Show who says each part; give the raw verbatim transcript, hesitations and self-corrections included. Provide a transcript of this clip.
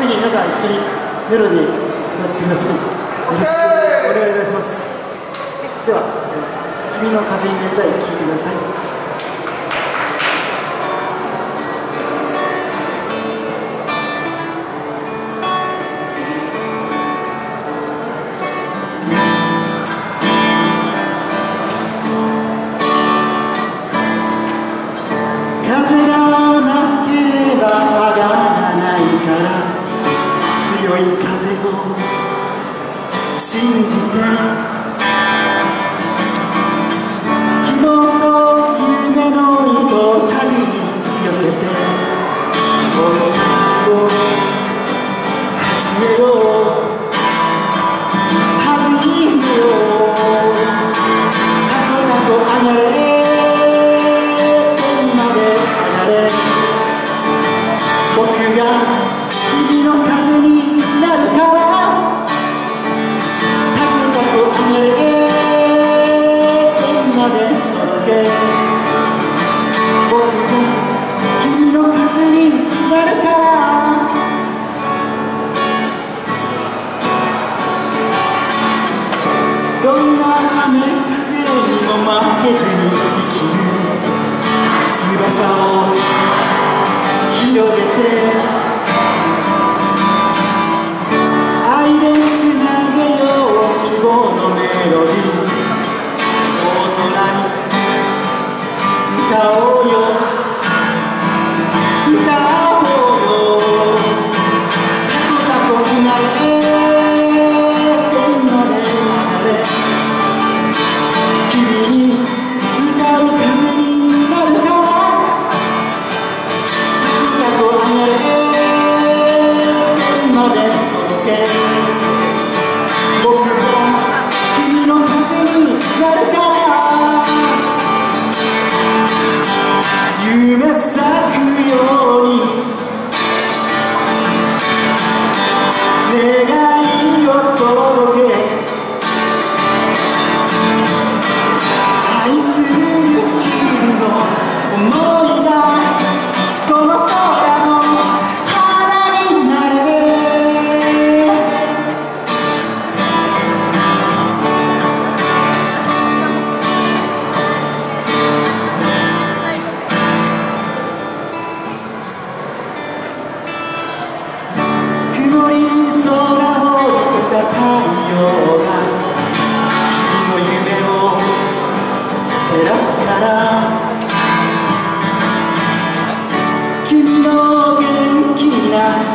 Speaker 1: ぜひ皆さん一緒にメロディー歌ってください。よろしくお願いいたします。では「君の風になりたい」聴いてください。強い風を信じて希望と夢の糸を手に寄せてこの旅を始めよう始めようタコタコ上がれ天まで上がれ僕が君の風になるからタコタコ上がれ天まで届け僕が君の風になるからどんな雨風にも負けずに生きる翼を広げて歌おうよ歌おうよタコタコになれ天まで上がれ君に歌う風になるからタコタコ上がれ天まで届け僕が君の風になるから夢咲くように願いを届け愛する君の想いがこの空の花になれ太陽が君の夢を照らすから君の元気な